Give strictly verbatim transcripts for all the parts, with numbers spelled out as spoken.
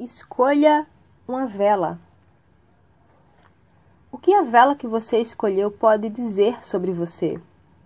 Escolha uma vela. O que a vela que você escolheu pode dizer sobre você?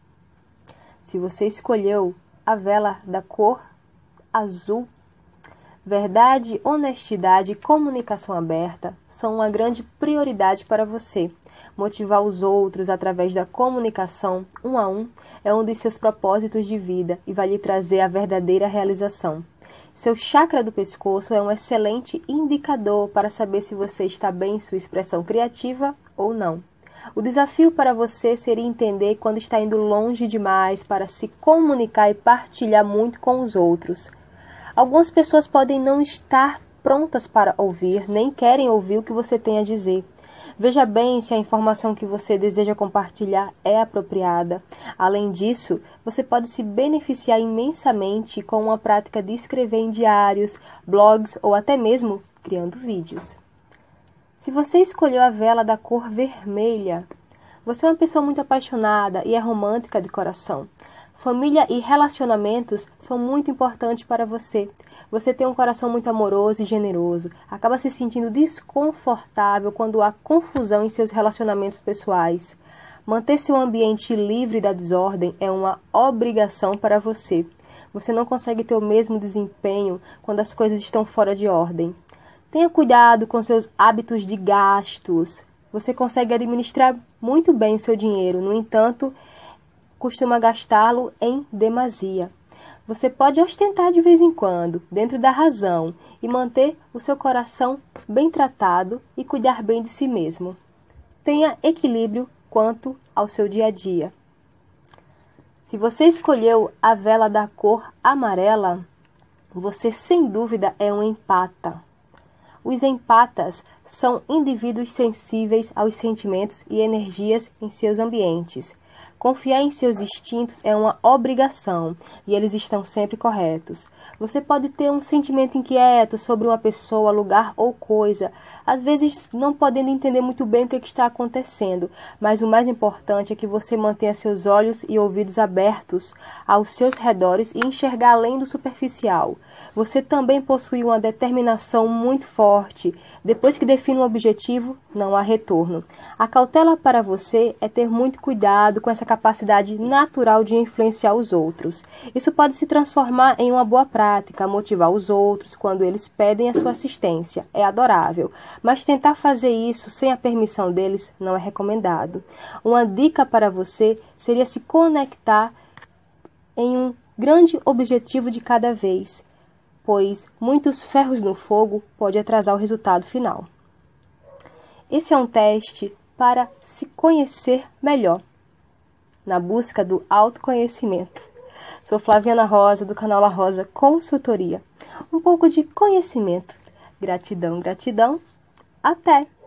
Se você escolheu a vela da cor azul, verdade, honestidade e comunicação aberta são uma grande prioridade para você. Motivar os outros através da comunicação um a um é um dos seus propósitos de vida e vai lhe trazer a verdadeira realização. Seu chakra do pescoço é um excelente indicador para saber se você está bem em sua expressão criativa ou não. O desafio para você seria entender quando está indo longe demais para se comunicar e partilhar muito com os outros. Algumas pessoas podem não estar prontas para ouvir, nem querem ouvir o que você tem a dizer. Veja bem se a informação que você deseja compartilhar é apropriada. Além disso, você pode se beneficiar imensamente com uma prática de escrever em diários, blogs ou até mesmo criando vídeos. Se você escolheu a vela da cor vermelha, você é uma pessoa muito apaixonada e é romântica de coração. Família e relacionamentos são muito importantes para você. Você tem um coração muito amoroso e generoso. Acaba se sentindo desconfortável quando há confusão em seus relacionamentos pessoais. Manter seu ambiente livre da desordem é uma obrigação para você. Você não consegue ter o mesmo desempenho quando as coisas estão fora de ordem. Tenha cuidado com seus hábitos de gastos. Você consegue administrar muito bem o seu dinheiro, no entanto, costuma gastá-lo em demasia. Você pode ostentar de vez em quando, dentro da razão, e manter o seu coração bem tratado e cuidar bem de si mesmo. Tenha equilíbrio quanto ao seu dia a dia. Se você escolheu a vela da cor amarela, você sem dúvida é um empata. Os empatas são indivíduos sensíveis aos sentimentos e energias em seus ambientes. Confiar em seus instintos é uma obrigação e eles estão sempre corretos. Você pode ter um sentimento inquieto sobre uma pessoa, lugar ou coisa, às vezes não podendo entender muito bem o que está acontecendo, mas o mais importante é que você mantenha seus olhos e ouvidos abertos aos seus redores e enxergar além do superficial. Você também possui uma determinação muito forte. Depois que define um objetivo, não há retorno. A cautela para você é ter muito cuidado com essa capacidade natural de influenciar os outros. Isso pode se transformar em uma boa prática, motivar os outros quando eles pedem a sua assistência. É adorável, mas tentar fazer isso sem a permissão deles não é recomendado. Uma dica para você seria se conectar em um grande objetivo de cada vez, pois muitos ferros no fogo pode atrasar o resultado final. Esse é um teste para se conhecer melhor, na busca do autoconhecimento. Sou Flaviana Rosa, do canal La Rosa Consultoria. Um pouco de conhecimento. Gratidão, gratidão. Até!